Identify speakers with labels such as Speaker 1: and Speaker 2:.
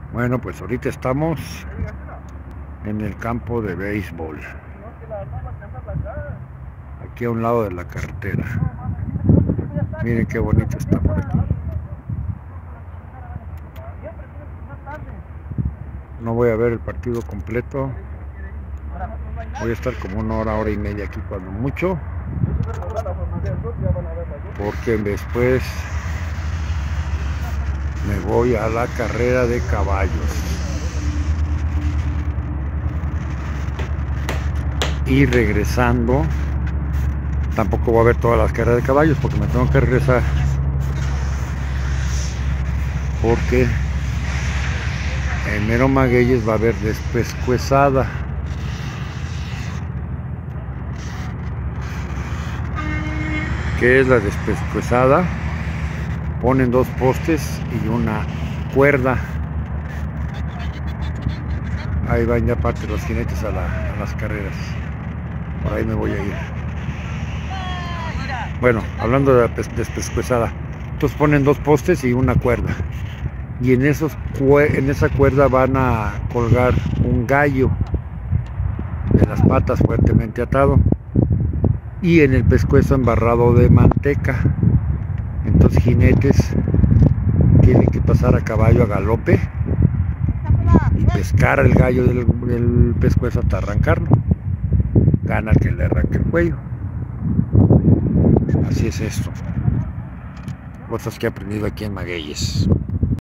Speaker 1: Bueno, pues ahorita estamos en el campo de béisbol, aquí a un lado de la carretera. Miren qué bonito está por aquí. No voy a ver el partido completo. Voy a estar como una hora y media aquí cuando mucho, porque después me voy a la carrera de caballos y regresando tampoco voy a ver todas las carreras de caballos porque me tengo que regresar, porque en Mero Magueyes va a haber despescuezada. ¿Qué es la despescuezada? Ponen dos postes y una cuerda. Ahí van ya parte de los jinetes a las carreras. Por ahí me voy a ir. Bueno, hablando de la despescuezada, entonces ponen dos postes y una cuerda. Y en esa cuerda van a colgar un gallo de las patas fuertemente atado. Y en el pescuezo embarrado de manteca. Entonces jinetes tienen que pasar a caballo a galope y pescar el gallo del pescuezo hasta arrancarlo. Gana el que le arranque el cuello. Así es esto. Cosas que he aprendido aquí en Magueyes.